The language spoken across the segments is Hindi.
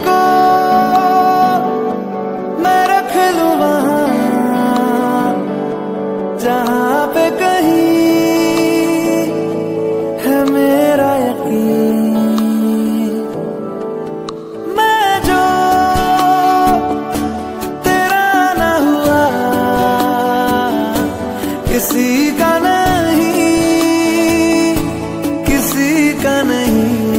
को मैं रख लूं वहां जहां पे कहीं है मेरा यकीन। मैं जो तेरा ना हुआ किसी का नहीं, किसी का नहीं।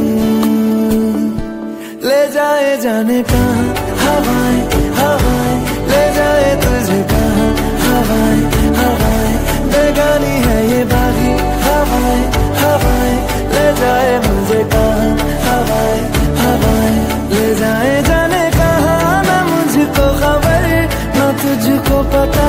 ले जाए जाने कहाँ हवाएं हवाएं, ले जाए तुझे कहाँ हवाएं हवाएं। बेगानी है ये बागी हवाएं हवाएं, ले जाए मुझे कहाँ हवाएं हवाएं। ले जाए जाने कहाँ ना मुझको खबर ना तुझको पता।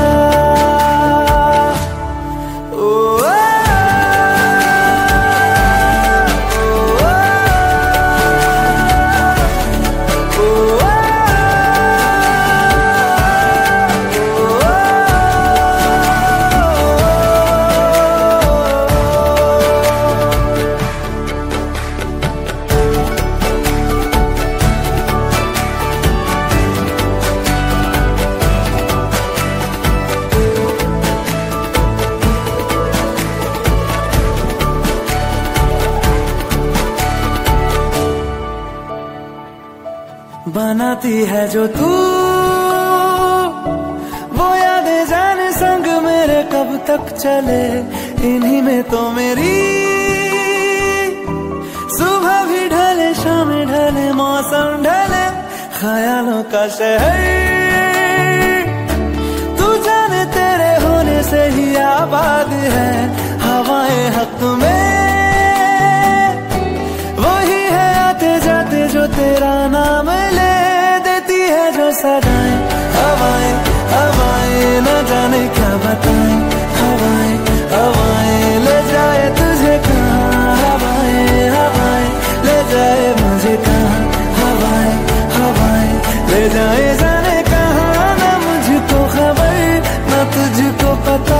बनाती है जो तू वो यादें जाने संग मेरे कब तक चले। इन्हीं में तो मेरी सुबह भी ढले शाम ढले मौसम ढले। ख्यालों का शहर तू जाने तेरे होने से ही आबाद है। हवाएं हक में वही है आते जाते जो तेरा नाम ले देती है जो सदाएं। हवाएं हवाएं न जाने क्या बताएं। हवाएं हवाएं ले जाए तुझे कहाँ। हवाएं हवाएं ले जाए मुझे कहाँ। हवाएं हवाएं ले जाए जाने कहाँ ना मुझको खबर ना तुझको पता।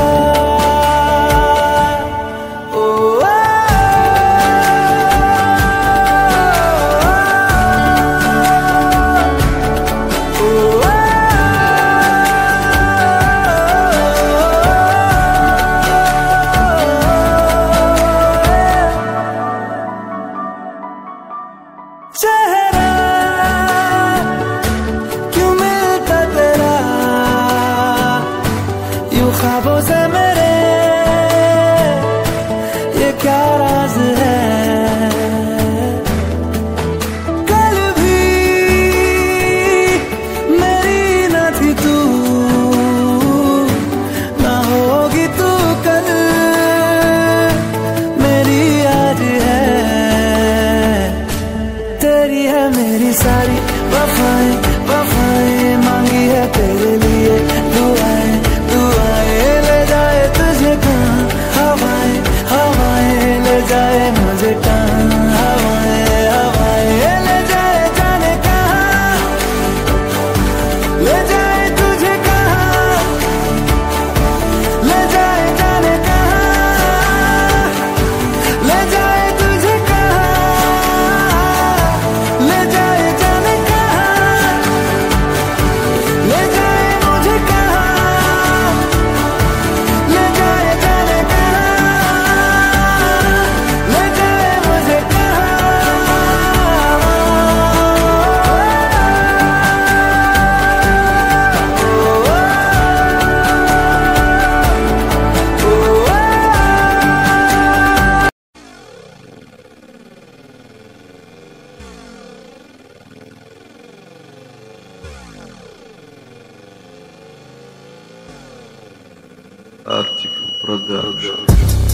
चेहरा क्यों मिलता तेरा यूं ख्वाबों से मेरे, ये क्या राज है। कल भी मेरी न थी तू, ना होगी तू कल मेरी आज है। तेरी है मेरी सारी वफाएं वफाएं, मांगी है तेरे लिए दुआएं दुआएं। ले जाए तुझे कहाँ हवाएं हवाएं, ले जाए मुझे कहाँ। हवाएं हवाएं ले जाए जाने कहाँ, ले जाए तुझे कहाँ। ले जाए जाने कहाँ, ले जाए तुझे कहाँ। ले जाए जाने कहाँ, ले जाए मुझे कहाँ। ले जाए जाने कहाँ, ले जाए मुझे कहाँ। Article Production.